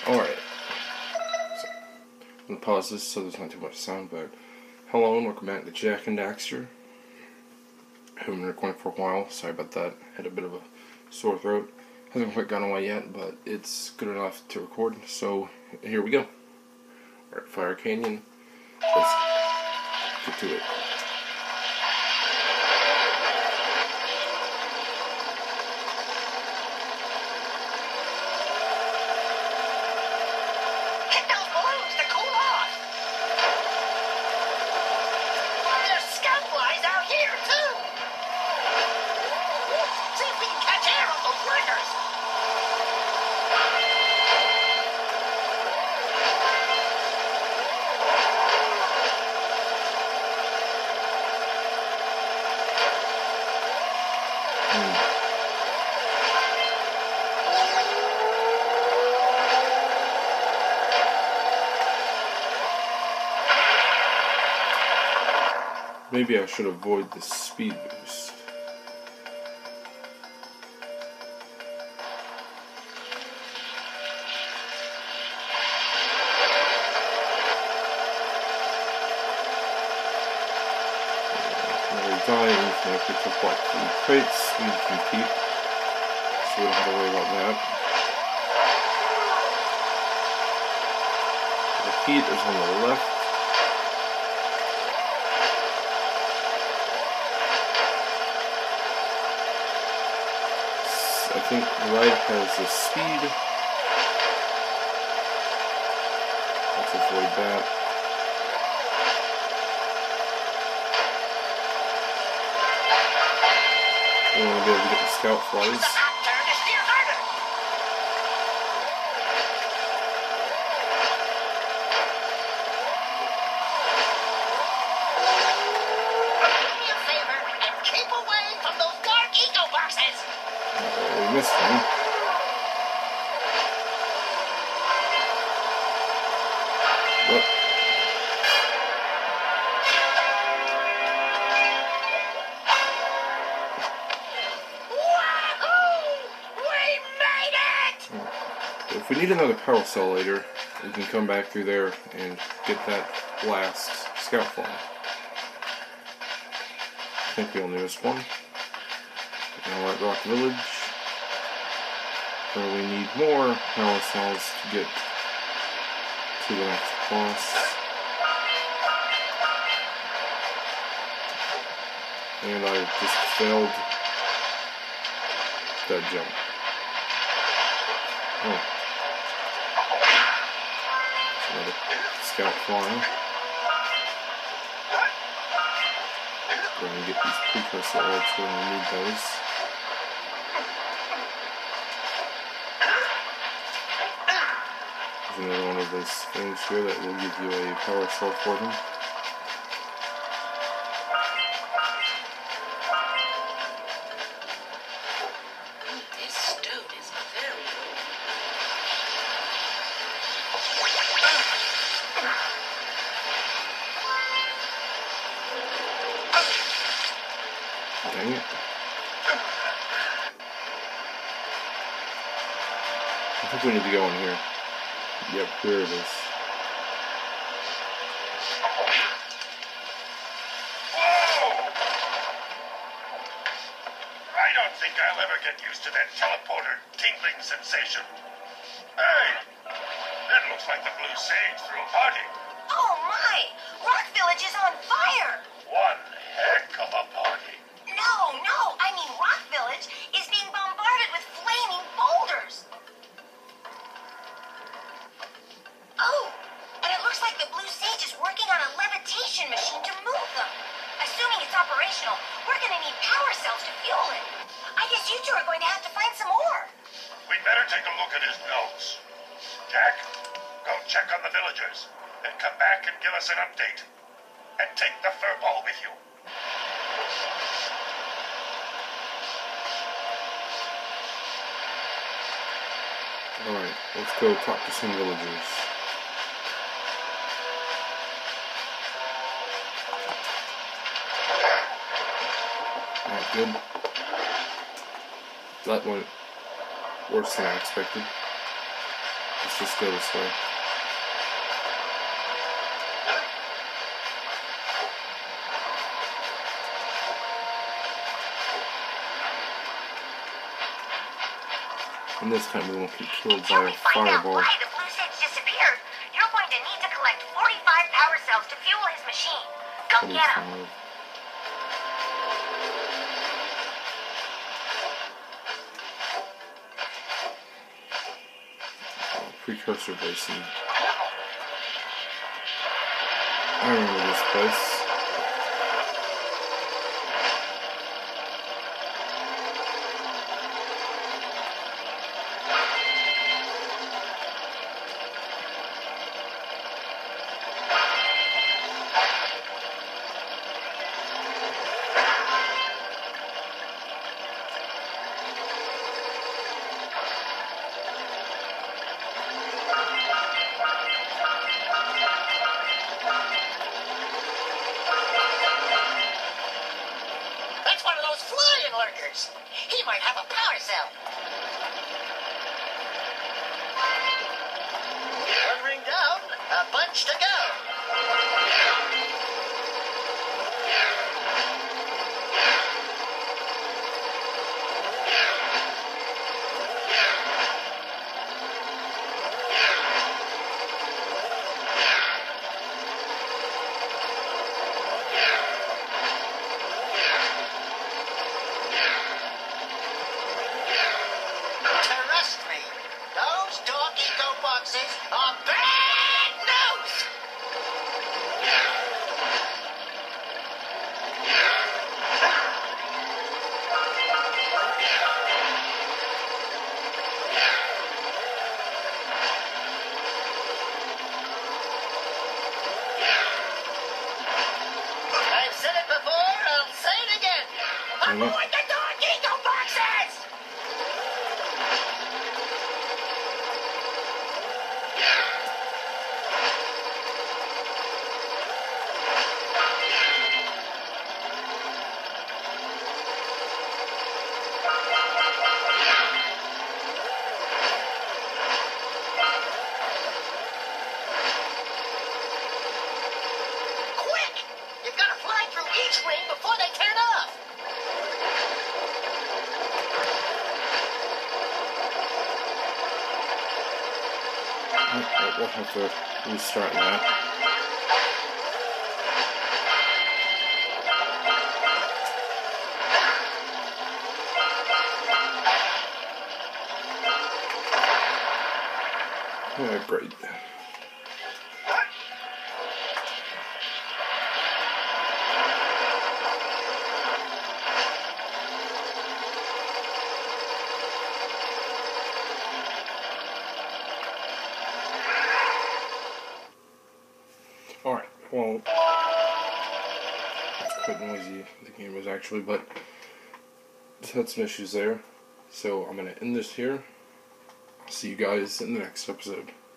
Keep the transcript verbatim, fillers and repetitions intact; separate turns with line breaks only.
Alright. So, I'm going to pause this so there's not too much sound, but hello and welcome back to Jak and Daxter. I haven't been recording for a while, sorry about that. Had a bit of a sore throat. Hasn't quite gone away yet, but it's good enough to record, so here we go. We're at Fire Canyon. Let's get to it. Maybe I should avoid the speed boost. Another die, anything I picked up like three crates, we can keep. So we don't have to worry about that. The heat is on the left. I think the right has the speed. Let's avoid that. We want to be able to get the scout flies. We missed one. What?
We made it!
If we need another power cell later, we can come back through there and get that last scout fly. I think we only missed one. Now at Rock Village, where we need more power cells to get to the next boss. And I just failed that jump. Oh. Another scout flying. We're going to get these precursor orbs, we're going to need those. There's another one of those things here that will give you a power cell for them.
This stone is very old.
Dang it. I think we need to go in here. Yep, here it is.
I don't think I'll ever get used to that teleporter tingling sensation. Hey, that looks like the Blue Sage threw a party.
Oh my! Rock Village is on fire!
One heck of a party.
No, no, I mean Rock Village is being bombarded with flaming boulders. Oh, and it looks like the Blue Sage is working on a levitation machine to move them. Assuming it's operational, we're gonna need power cells to fuel it. I guess you two are going to have to find some more.
We'd better take a look at his notes. Jak, go check on the villagers, and come back and give us an update. And take the fur ball with you.
Alright, let's go talk to some villagers. Not good. That went worse than I expected. Let's just go this way. And this time we won't get killed
Until
by
we
a
find out
fireball.
why the blue sage disappeared, you're going to need to collect forty-five power cells to fuel his machine. Go get them.
twenty-five. Oh, precursor basin. I remember this place.
That's one of those flying lurkers. He might have a power cell. One ring down, a bunch to go. Trust me, those dog eco boxes are bad news. I've said it before, I'll say it again. Avoid the dog eco boxes! Quick! You've got to fly through each ring before they turn off.
Oh, we'll have to restart that. Oh, great. Alright, well, it's quite noisy, the game is actually, but just had some issues there. So I'm going to end this here. I'll see you guys in the next episode.